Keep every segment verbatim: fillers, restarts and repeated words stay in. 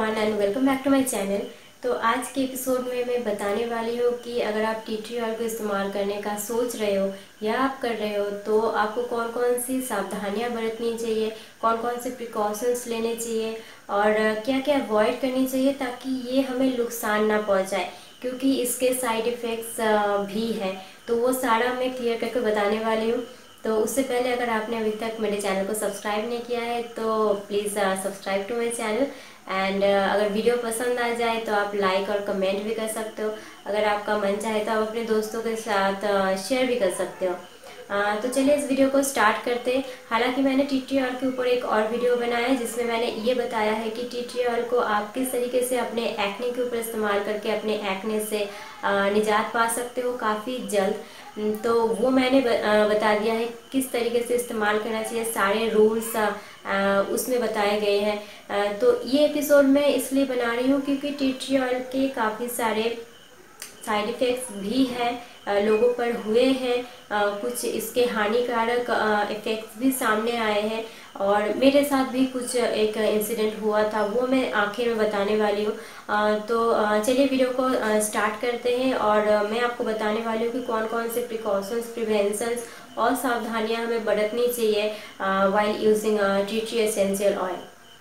Everyone and welcome back to my channel. तो आज के एपिसोड में मैं बताने वाली हूँ कि अगर आप टी ट्री ऑयल को इस्तेमाल करने का सोच रहे हो या आप कर रहे हो तो आपको कौन कौन सी सावधानियाँ बरतनी चाहिए, कौन कौन से प्रिकॉशंस लेने चाहिए और क्या क्या अवॉइड करनी चाहिए ताकि ये हमें नुकसान ना पहुँचाए, क्योंकि इसके साइड इफ़ेक्ट्स भी हैं। तो वो सारा मैं क्लियर करके बताने वाली हूँ। तो उससे पहले अगर आपने अभी तक मेरे चैनल को सब्सक्राइब नहीं किया है तो please subscribe to my channel and अगर वीडियो पसंद आ जाए तो आप लाइक और कमेंट भी कर सकते हो। अगर आपका मन चाहे तो आप अपने दोस्तों के साथ शेयर भी कर सकते हो। आ, तो चलिए इस वीडियो को स्टार्ट करते हैं। हालांकि मैंने टी ट्री ऑयल के ऊपर एक और वीडियो बनाया है जिसमें मैंने ये बताया है कि टी ट्री ऑयल को आप किस तरीके से अपने एक्ने के ऊपर इस्तेमाल करके अपने एक्ने से आ, निजात पा सकते हो काफ़ी जल्द। तो वो मैंने बता दिया है किस तरीके से इस्तेमाल करना चाहिए, सारे रूल्स उसमें बताए गए हैं। तो ये एपिसोड मैं इसलिए बना रही हूँ क्योंकि टी ट्री ऑयल के काफ़ी सारे साइड इफ़ेक्ट्स भी हैं, लोगों पर हुए हैं, कुछ इसके हानिकारक इफ़ेक्ट्स भी सामने आए हैं और मेरे साथ भी कुछ एक इंसिडेंट हुआ था, वो मैं आखिर में बताने वाली हूँ। तो चलिए वीडियो को स्टार्ट करते हैं और मैं आपको बताने वाली हूँ कि कौन कौन से प्रिकॉशंस, प्रिवेंशंस और सावधानियाँ हमें बरतनी चाहिए while using tea tree essential oil.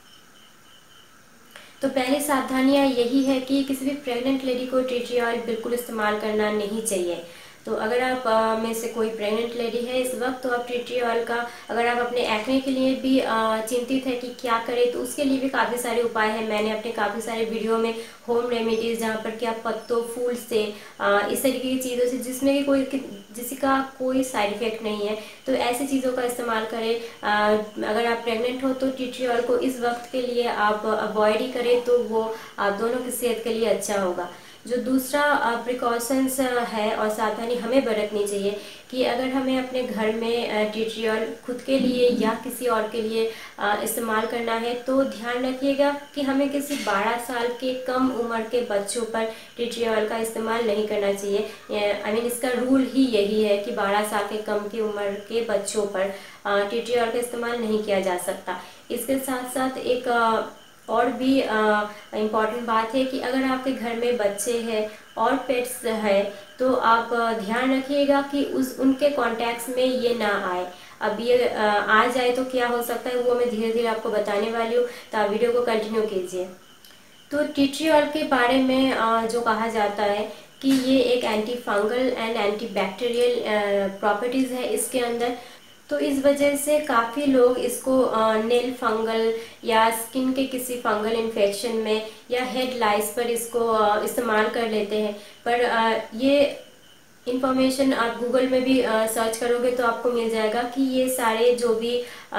तो पहली सावधानियाँ यही है कि किसी भी प्रेग्नेंट लेडी को टी ट्री ऑयल बिल्कुल इस्तेमाल करना नहीं चाहिए। तो अगर आप आ, में से कोई प्रेग्नेंट लेडी है इस वक्त तो आप टी ट्री ऑयल का, अगर आप अपने एक्ने के लिए भी आ, चिंतित है कि क्या करें, तो उसके लिए भी काफ़ी सारे उपाय हैं। मैंने अपने काफ़ी सारे वीडियो में होम रेमेडीज़ जहाँ पर कि आप पत्तों, फूल से आ, इस तरीके की चीज़ों से जिसमें कि कोई जिसका कोई साइड इफेक्ट नहीं है, तो ऐसी चीज़ों का इस्तेमाल करें। आ, अगर आप प्रेग्नेंट हो तो टी ट्री ऑयल को इस वक्त के लिए आप अवॉइड ही करें तो वो आप दोनों की सेहत के लिए अच्छा होगा। जो दूसरा प्रिकॉशंस है और सावधानी हमें बरतनी चाहिए कि अगर हमें अपने घर में टी ट्री ऑयल खुद के लिए या किसी और के लिए इस्तेमाल करना है तो ध्यान रखिएगा कि हमें किसी बारह साल के कम उम्र के बच्चों पर टी ट्री ऑयल का इस्तेमाल नहीं करना चाहिए। आई मीन इसका रूल ही यही है कि बारह साल के कम की उम्र के बच्चों पर टी ट्री ऑयल का इस्तेमाल नहीं किया जा सकता। इसके साथ साथ एक और भी इम्पॉर्टेंट बात है कि अगर आपके घर में बच्चे हैं और पेट्स है तो आप ध्यान रखिएगा कि उस उनके कॉन्टैक्ट्स में ये ना आए। अब ये आ जाए तो क्या हो सकता है वो मैं धीरे धीरे आपको बताने वाली हूँ, तो आप वीडियो को कंटिन्यू कीजिए। तो टी ट्री ऑयल के बारे में जो कहा जाता है कि ये एक anti fungal and anti bacterial properties है इसके अंदर। तो इस वजह से काफ़ी लोग इसको नेल फंगल या स्किन के किसी फंगल इन्फेक्शन में या हेड लाइस पर इसको इस्तेमाल कर लेते हैं। पर ये इंफॉर्मेशन आप गूगल में भी सर्च करोगे तो आपको मिल जाएगा कि ये सारे जो भी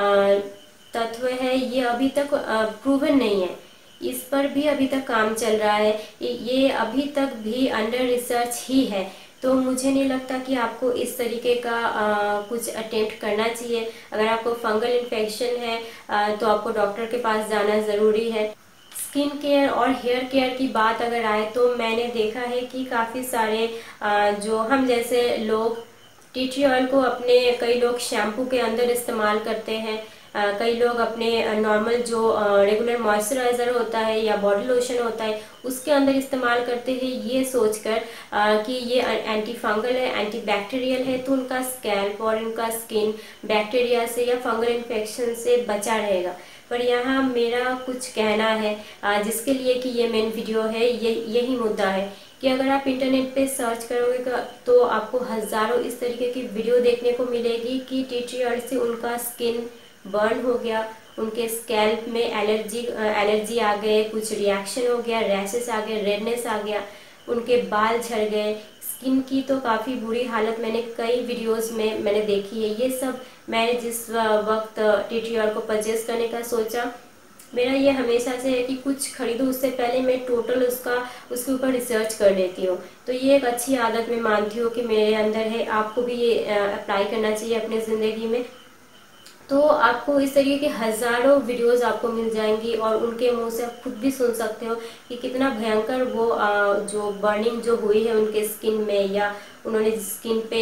तत्व है ये अभी तक प्रूवन नहीं है, इस पर भी अभी तक काम चल रहा है, ये अभी तक भी अंडर रिसर्च ही है। तो मुझे नहीं लगता कि आपको इस तरीके का आ, कुछ अटेम्प्ट करना चाहिए। अगर आपको फंगल इन्फेक्शन है आ, तो आपको डॉक्टर के पास जाना ज़रूरी है। स्किन केयर और हेयर केयर की बात अगर आए तो मैंने देखा है कि काफ़ी सारे आ, जो हम जैसे लोग टी ट्री ऑयल को अपने, कई लोग शैम्पू के अंदर इस्तेमाल करते हैं, Uh, कई लोग अपने नॉर्मल जो रेगुलर uh, मॉइस्चराइज़र होता है या बॉडी लोशन होता है उसके अंदर इस्तेमाल करते हैं ये सोचकर uh, कि ये एंटी फंगल है, एंटी बैक्टीरियल है, तो उनका स्कैल्प और उनका स्किन बैक्टीरिया से या फंगल इन्फेक्शन से बचा रहेगा। पर यहाँ मेरा कुछ कहना है uh, जिसके लिए कि ये मेन वीडियो है, ये यही मुद्दा है कि अगर आप इंटरनेट पे सर्च करोगे तो आपको हज़ारों इस तरीके की वीडियो देखने को मिलेगी कि टी ट्री ऑयल से उनका स्किन बर्न हो गया, उनके स्कैल्प में एलर्जी एलर्जी आ गए, कुछ रिएक्शन हो गया, रैशेस आ गए, रेडनेस आ गया, उनके बाल झड़ गए, स्किन की तो काफ़ी बुरी हालत मैंने कई वीडियोस में मैंने देखी है। ये सब मैंने जिस वक्त टी ट्री ऑयल को परचेज करने का सोचा, मेरा ये हमेशा से है कि कुछ खरीदूँ उससे पहले मैं टोटल उसका उसके ऊपर रिसर्च कर लेती हूँ। तो ये एक अच्छी आदत मैं मानती हूँ कि मेरे अंदर है, आपको भी ये अप्लाई करना चाहिए अपनी ज़िंदगी में। तो आपको इस तरीके के हज़ारों वीडियोस आपको मिल जाएंगी और उनके मुंह से आप खुद भी सुन सकते हो कि कितना भयंकर वो जो बर्निंग जो हुई है उनके स्किन में, या उन्होंने स्किन पे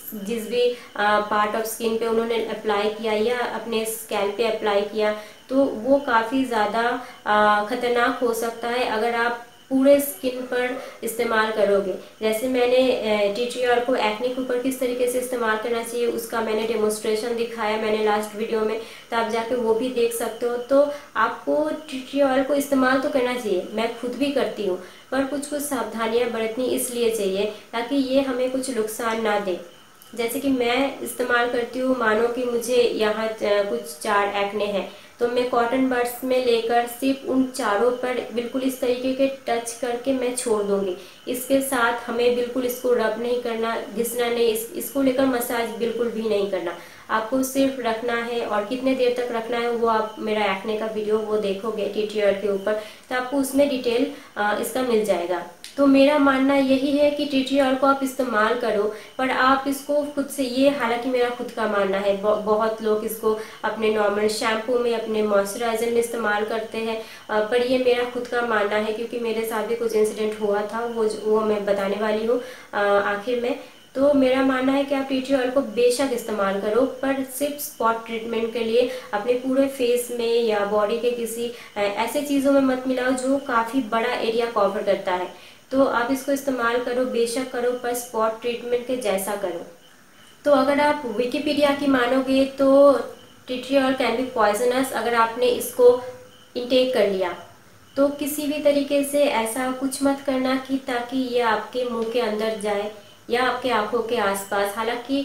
जिस भी पार्ट ऑफ स्किन पे उन्होंने अप्लाई किया या अपने स्कैल्प पे अप्लाई किया, तो वो काफ़ी ज़्यादा खतरनाक हो सकता है अगर आप पूरे स्किन पर इस्तेमाल करोगे। जैसे मैंने टी ट्री ऑयल को एक्ने के ऊपर किस तरीके से इस्तेमाल करना चाहिए उसका मैंने डेमोस्ट्रेशन दिखाया मैंने लास्ट वीडियो में, तो आप जाके वो भी देख सकते हो। तो आपको टी ट्री ऑयल को इस्तेमाल तो करना चाहिए, मैं खुद भी करती हूँ, पर कुछ कुछ सावधानियां बरतनी इसलिए चाहिए ताकि ये हमें कुछ नुकसान ना दे। जैसे कि मैं इस्तेमाल करती हूँ, मानो कि मुझे यहाँ कुछ चार एक्ने हैं, तो मैं कॉटन बड्स में लेकर सिर्फ उन चारों पर बिल्कुल इस तरीके के टच करके मैं छोड़ दूंगी। इसके साथ हमें बिल्कुल इसको रब नहीं करना, घिसना नहीं, इस, इसको लेकर मसाज बिल्कुल भी नहीं करना। आपको सिर्फ रखना है, और कितने देर तक रखना है वो आप मेरा एक्ने का वीडियो वो देखोगे टी ट्री ऑयल के ऊपर, तो आपको उसमें डिटेल इसका मिल जाएगा। तो मेरा मानना यही है कि टी ट्री ऑयल को आप इस्तेमाल करो, पर आप इसको खुद से, ये हालांकि मेरा खुद का मानना है, बहुत लोग इसको अपने नॉर्मल शैम्पू में, अपने मॉइस्चराइजर में इस्तेमाल करते हैं, पर ये मेरा खुद का मानना है क्योंकि मेरे साथ भी कुछ इंसिडेंट हुआ था, वो वो मैं बताने वाली हूँ आखिर में। तो मेरा मानना है कि आप टी ट्री ऑयल को बेशक इस्तेमाल करो, पर सिर्फ स्पॉट ट्रीटमेंट के लिए अपने पूरे फेस में या बॉडी के किसी ऐसे चीज़ों में मत मिलाओ जो काफ़ी बड़ा एरिया कवर करता है। तो आप इसको इस्तेमाल करो, बेशक करो, पर स्पॉट ट्रीटमेंट के जैसा करो। तो अगर आप विकिपीडिया की मानोगे तो tea tree oil can be poisonous अगर आपने इसको इंटेक कर लिया। तो किसी भी तरीके से ऐसा कुछ मत करना कि ताकि ये आपके मुंह के अंदर जाए या आपके आंखों के आसपास। हालांकि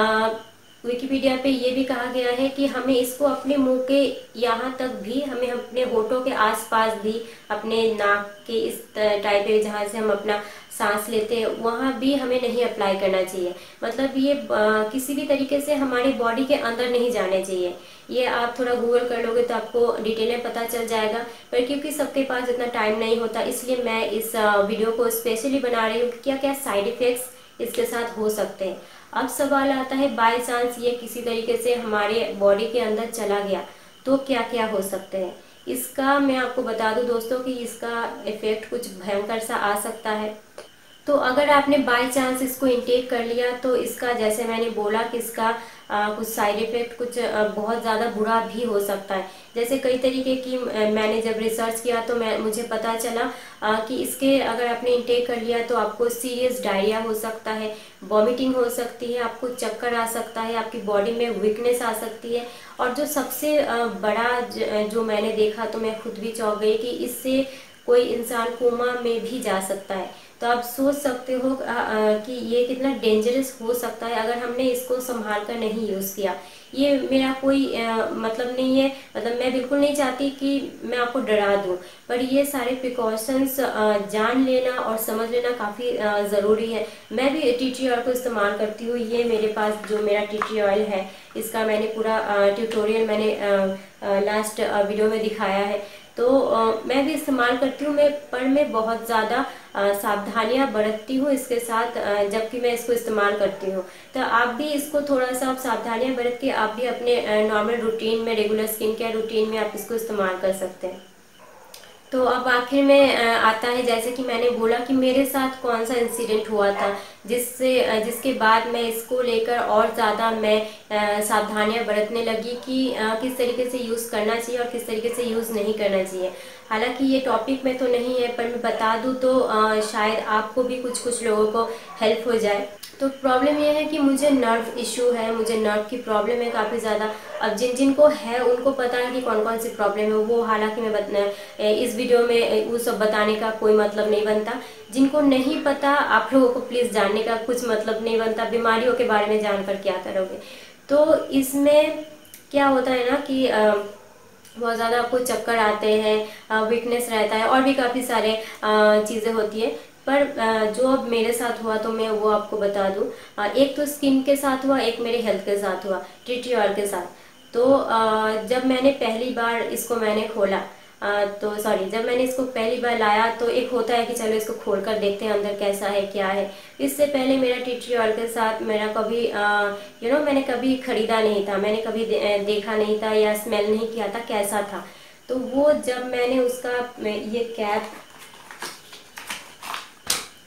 विकिपीडिया पे ये भी कहा गया है कि हमें इसको अपने मुंह के यहाँ तक भी, हमें अपने होठों के आसपास भी, अपने नाक के इस टाइप पे जहाँ से हम अपना सांस लेते हैं वहाँ भी हमें नहीं अप्लाई करना चाहिए। मतलब ये आ, किसी भी तरीके से हमारी बॉडी के अंदर नहीं जाने चाहिए। ये आप थोड़ा गूगल कर लोगे तो आपको डिटेलें पता चल जाएगा, पर क्योंकि सबके पास इतना टाइम नहीं होता इसलिए मैं इस वीडियो को स्पेशली बना रही हूँ। क्या क्या साइड इफेक्ट्स इसके साथ हो सकते हैं। अब सवाल आता है, बाय चांस ये किसी तरीके से हमारे बॉडी के अंदर चला गया तो क्या क्या हो सकते हैं। इसका मैं आपको बता दूं दोस्तों कि इसका इफेक्ट कुछ भयंकर सा आ सकता है। तो अगर आपने बाय चांस इसको इंटेक कर लिया तो इसका, जैसे मैंने बोला कि इसका आ, कुछ साइड इफेक्ट कुछ आ, बहुत ज़्यादा बुरा भी हो सकता है। जैसे कई तरीके की मैंने जब रिसर्च किया तो मैं मुझे पता चला आ, कि इसके अगर आपने इंटेक कर लिया तो आपको सीरियस डायरिया हो सकता है, वॉमिटिंग हो सकती है, आपको चक्कर आ सकता है, आपकी बॉडी में वीकनेस आ सकती है, और जो सबसे बड़ा जो मैंने देखा तो मैं खुद भी चौंक गई कि इससे कोई इंसान कोमा में भी जा सकता है। तो आप सोच सकते हो आ, आ, कि ये कितना डेंजरस हो सकता है अगर हमने इसको संभाल कर नहीं यूज़ किया। ये मेरा कोई आ, मतलब नहीं है, मतलब मैं बिल्कुल नहीं चाहती कि मैं आपको डरा दूं, पर ये सारे प्रिकॉशंस जान लेना और समझ लेना काफ़ी ज़रूरी है। मैं भी टी ट्री ऑयल को इस्तेमाल करती हूँ। ये मेरे पास जो मेरा टी ट्री ऑयल है इसका मैंने पूरा ट्यूटोरियल मैंने लास्ट वीडियो में दिखाया है। तो आ, मैं भी इस्तेमाल करती हूँ, मैं पर मैं बहुत ज़्यादा सावधानियां बरतती हूँ इसके साथ जबकि मैं इसको इस्तेमाल करती हूँ। तो आप भी इसको थोड़ा सा सावधानियां बरत के आप भी अपने नॉर्मल रूटीन में, रेगुलर स्किन केयर रूटीन में आप इसको इस्तेमाल कर सकते हैं। तो अब आखिर में आता है, जैसे कि मैंने बोला कि मेरे साथ कौन सा इंसिडेंट हुआ था जिससे जिसके बाद मैं इसको लेकर और ज़्यादा मैं सावधानियां बरतने लगी कि किस तरीके से यूज़ करना चाहिए और किस तरीके से यूज़ नहीं करना चाहिए। हालांकि ये टॉपिक में तो नहीं है, पर मैं बता दूं तो शायद आपको भी कुछ कुछ लोगों को हेल्प हो जाए। तो प्रॉब्लम ये है कि मुझे नर्व इशू है, मुझे नर्व की प्रॉब्लम है काफ़ी ज़्यादा। अब जिन जिन को है उनको पता है कि कौन कौन सी प्रॉब्लम है वो, हालांकि मैं बतना, इस वीडियो में वो सब बताने का कोई मतलब नहीं बनता। जिनको नहीं पता आप लोगों को प्लीज़ जानने का कुछ मतलब नहीं बनता, बीमारियों के बारे में जानकर क्या करोगे। तो इसमें क्या होता है ना कि आ, बहुत ज़्यादा आपको चक्कर आते हैं, वीकनेस रहता है, और भी काफ़ी सारे चीज़ें होती है। पर जो अब मेरे साथ हुआ तो मैं वो आपको बता दूं। एक तो स्किन के साथ हुआ, एक मेरे हेल्थ के साथ हुआ, टी ट्री ऑयल के साथ। तो जब मैंने पहली बार इसको मैंने खोला तो सॉरी जब मैंने इसको पहली बार लाया तो एक होता है कि चलो इसको खोल कर देखते हैं अंदर कैसा है क्या है। इससे पहले मेरा टी ट्री ऑयल के साथ मेरा कभी यू नो मैंने कभी खरीदा नहीं था, मैंने कभी दे, देखा नहीं था या स्मेल नहीं किया था कैसा था। तो वो जब मैंने उसका ये कैप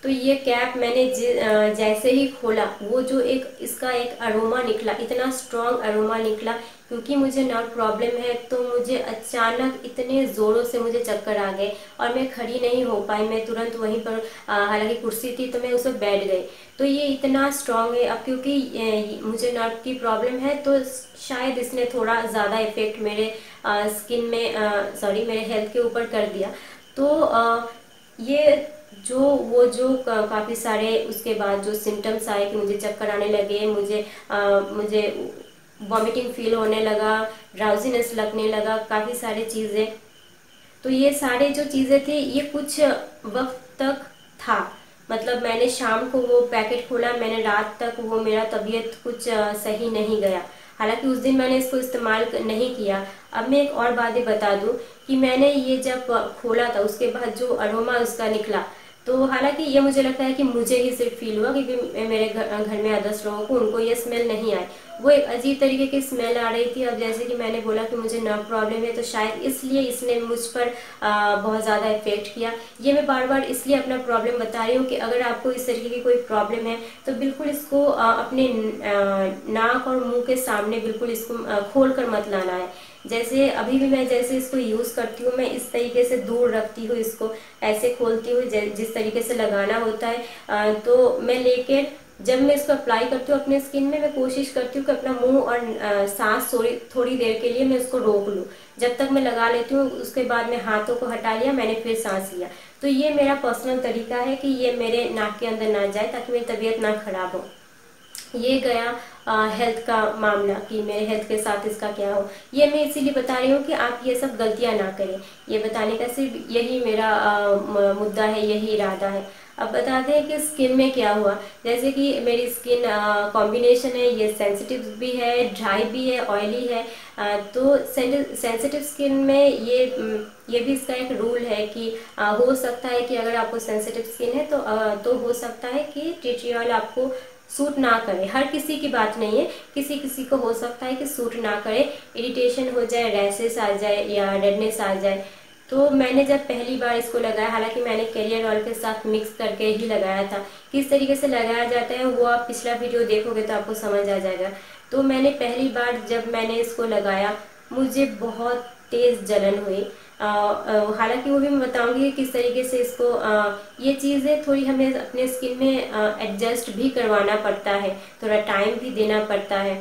तो ये कैप मैंने जैसे ही खोला, वो जो एक इसका एक अरोमा निकला, इतना स्ट्रॉन्ग अरोमा निकला। क्योंकि मुझे नर्व प्रॉब्लम है तो मुझे अचानक इतने ज़ोरों से मुझे चक्कर आ गए और मैं खड़ी नहीं हो पाई। मैं तुरंत वहीं पर, हालांकि कुर्सी थी तो मैं उस पर बैठ गई। तो ये इतना स्ट्रॉन्ग है। अब क्योंकि मुझे नर्व की प्रॉब्लम है तो शायद इसने थोड़ा ज़्यादा इफेक्ट मेरे स्किन में, सॉरी मेरे हेल्थ के ऊपर कर दिया। तो आ, ये जो वो जो काफ़ी सारे उसके बाद जो सिम्टम्स आए कि मुझे चक्कर आने लगे, मुझे आ, मुझे वॉमिटिंग फील होने लगा, ड्राउजीनेस लगने लगा, काफ़ी सारी चीज़ें। तो ये सारे जो चीज़ें थी ये कुछ वक्त तक था। मतलब मैंने शाम को वो पैकेट खोला, मैंने रात तक वो मेरा तबीयत कुछ सही नहीं गया। हालांकि उस दिन मैंने इसको इस्तेमाल नहीं किया। अब मैं एक और बात बता दूं कि मैंने ये जब खोला था उसके बाद जो अरोमा उसका निकला, तो हालांकि ये मुझे लगता है कि मुझे ही सिर्फ फील हुआ, क्योंकि मेरे घर घर में अदर्स लोगों को उनको ये स्मेल नहीं आई। वो एक अजीब तरीके की स्मेल आ रही थी। अब जैसे कि मैंने बोला कि मुझे नर्व प्रॉब्लम है तो शायद इसलिए इसने मुझ पर आ, बहुत ज़्यादा इफेक्ट किया। ये मैं बार बार इसलिए अपना प्रॉब्लम बता रही हूँ कि अगर आपको इस तरीके की कोई प्रॉब्लम है तो बिल्कुल इसको आ, अपने नाक और मुंह के सामने बिल्कुल इसको खोल कर मत लाना है। जैसे अभी भी मैं जैसे इसको यूज़ करती हूँ, मैं इस तरीके से दूर रखती हूँ इसको, ऐसे खोलती हूँ जिस तरीके से लगाना होता है। तो मैं लेकर जब मैं इसको अप्लाई करती हूँ अपने स्किन में, मैं कोशिश करती हूँ कि अपना मुंह और सांस थोड़ी थोड़ी देर के लिए मैं इसको रोक लूँ। जब तक मैं लगा लेती हूँ उसके बाद मैं हाथों को हटा लिया, मैंने फिर सांस लिया। तो ये मेरा पर्सनल तरीका है कि ये मेरे नाक के अंदर ना जाए ताकि मेरी तबीयत ना खराब हो। ये गया आ, हेल्थ का मामला कि मेरे हेल्थ के साथ इसका क्या हो। ये मैं इसीलिए बता रही हूँ कि आप ये सब गलतियां ना करें। ये बताने का सिर्फ यही मेरा आ, मुद्दा है, यही इरादा है। अब बताते हैं कि स्किन में क्या हुआ। जैसे कि मेरी स्किन कॉम्बिनेशन है, ये सेंसिटिव भी है, ड्राई भी है, ऑयली है। आ, तो सेंसिटिव स्किन में ये ये भी इसका एक रूल है कि आ, हो सकता है कि अगर आपको सेंसिटिव स्किन है तो आ, तो हो सकता है कि टी ट्री ऑयल आपको सूट ना करे। हर किसी की बात नहीं है, किसी किसी को हो सकता है कि सूट ना करे, इरिटेशन हो जाए, रैसेस आ जाए या रेडनेस आ जाए। तो मैंने जब पहली बार इसको लगाया, हालांकि मैंने कैरियर ऑयल के साथ मिक्स करके ही लगाया था, किस तरीके से लगाया जाता है वो आप पिछला वीडियो देखोगे तो आपको समझ आ जाएगा। तो मैंने पहली बार जब मैंने इसको लगाया मुझे बहुत तेज जलन हुई। हालांकि वो भी मैं बताऊंगी किस तरीके से इसको आ, ये चीज़ें थोड़ी हमें अपने स्किन में एडजस्ट भी करवाना पड़ता है, थोड़ा टाइम भी देना पड़ता है।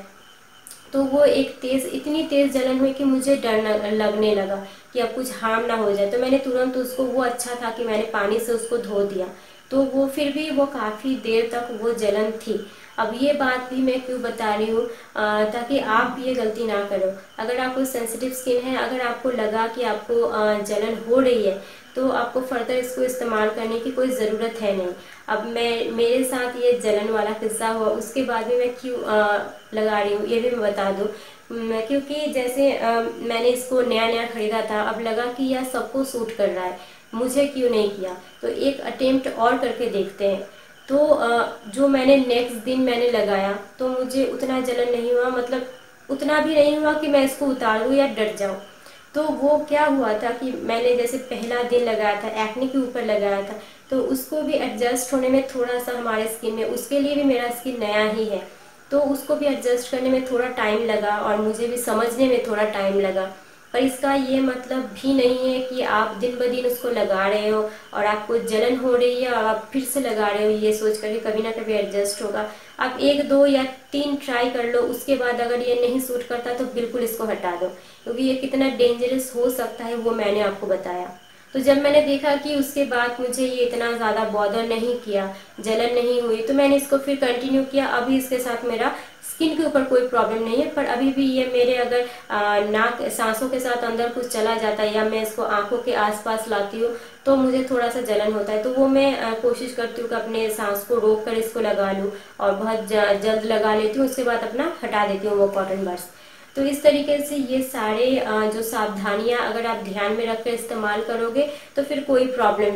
तो वो एक तेज इतनी तेज जलन हुई कि मुझे डर लगने लगा कि अब कुछ हार्म ना हो जाए। तो मैंने तुरंत उसको, वो अच्छा था कि मैंने पानी से उसको धो दिया, तो वो फिर भी वो काफ़ी देर तक वो जलन थी। अब ये बात भी मैं क्यों बता रही हूँ, ताकि आप भी ये गलती ना करो। अगर आपको सेंसिटिव स्किन है, अगर आपको लगा कि आपको आ, जलन हो रही है तो आपको फर्दर इसको इस्तेमाल करने की कोई ज़रूरत है नहीं। अब मैं मेरे साथ ये जलन वाला किस्सा हुआ, उसके बाद भी मैं क्यों आ, लगा रही हूँ ये भी मैं बता दूँ। क्योंकि जैसे आ, मैंने इसको नया नया खरीदा था, अब लगा कि यह सबको सूट कर रहा है, मुझे क्यों नहीं किया, तो एक अटेम्प्ट और करके देखते हैं। तो जो मैंने नेक्स्ट दिन मैंने लगाया तो मुझे उतना जलन नहीं हुआ, मतलब उतना भी नहीं हुआ कि मैं इसको उतार दूँ या डर जाऊँ। तो वो क्या हुआ था कि मैंने जैसे पहला दिन लगाया था, एक्ने के ऊपर लगाया था, तो उसको भी एडजस्ट होने में थोड़ा सा हमारे स्किन में, उसके लिए भी मेरा स्किन नया ही है तो उसको भी एडजस्ट करने में थोड़ा टाइम लगा और मुझे भी समझने में थोड़ा टाइम लगा। पर इसका ये मतलब भी नहीं है कि आप दिन ब दिन उसको लगा रहे हो और आपको जलन हो रही है और आप फिर से लगा रहे हो ये सोच कर कि कभी ना कभी एडजस्ट होगा। आप एक दो या तीन ट्राई कर लो, उसके बाद अगर ये नहीं सूट करता तो बिल्कुल इसको हटा दो, क्योंकि ये कितना डेंजरस हो सकता है वो मैंने आपको बताया। तो जब मैंने देखा कि उसके बाद मुझे ये इतना ज़्यादा बॉदर नहीं किया, जलन नहीं हुई, तो मैंने इसको फिर कंटिन्यू किया। अभी इसके साथ मेरा स्किन के ऊपर कोई प्रॉब्लम नहीं है, पर अभी भी ये मेरे अगर नाक सांसों के साथ अंदर कुछ चला जाता है या मैं इसको आंखों के आसपास लाती हूँ तो मुझे थोड़ा सा जलन होता है। तो वो मैं आ, कोशिश करती हूँ कि अपने सांस को रोक कर इसको लगा लूँ और बहुत जल्द लगा लेती हूँ, उसके बाद अपना हटा देती हूँ वो कॉटन बड्स। तो इस तरीके से ये सारे जो सावधानियां अगर आप ध्यान में रखकर इस्तेमाल करोगे तो फिर कोई प्रॉब्लम नहीं है।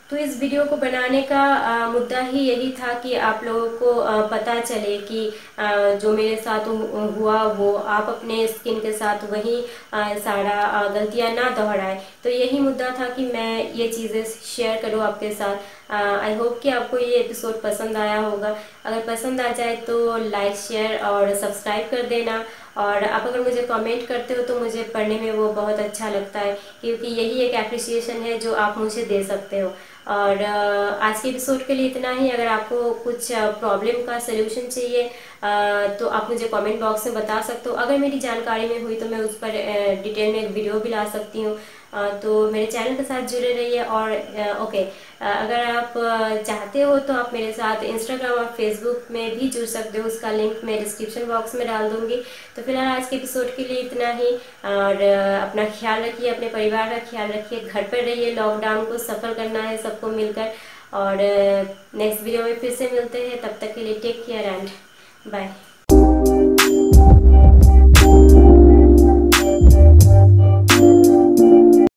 तो इस वीडियो को बनाने का आ, मुद्दा ही यही था कि आप लोगों को आ, पता चले कि आ, जो मेरे साथ हुआ वो आप अपने स्किन के साथ वही आ, सारा गलतियां ना दोहराए। तो यही मुद्दा था कि मैं ये चीज़ें शेयर करूँ आपके साथ। आई होप कि आपको ये एपिसोड पसंद आया होगा। अगर पसंद आ जाए तो लाइक शेयर और सब्सक्राइब कर देना। और आप अगर मुझे कमेंट करते हो तो मुझे पढ़ने में वो बहुत अच्छा लगता है, क्योंकि यही एक एप्रिसिएशन है जो आप मुझे दे सकते हो। और आज के एपिसोड के लिए इतना ही। अगर आपको कुछ प्रॉब्लम का सलूशन चाहिए तो आप मुझे कमेंट बॉक्स में बता सकते हो। अगर मेरी जानकारी में हुई तो मैं उस पर डिटेल में एक वीडियो भी ला सकती हूँ। तो मेरे चैनल के साथ जुड़े रहिए। और ओके, अगर आप चाहते हो तो आप मेरे साथ इंस्टाग्राम और फेसबुक में भी जुड़ सकते हो। उसका लिंक मैं डिस्क्रिप्शन बॉक्स में डाल दूंगी। तो फिलहाल आज के एपिसोड के लिए इतना ही। और अपना ख्याल रखिए, अपने परिवार का ख्याल रखिए, घर पर रहिए। लॉकडाउन को सफल करना है सबको मिलकर। और नेक्स्ट वीडियो में फिर से मिलते हैं। तब तक के लिए टेक केयर एंड बाय।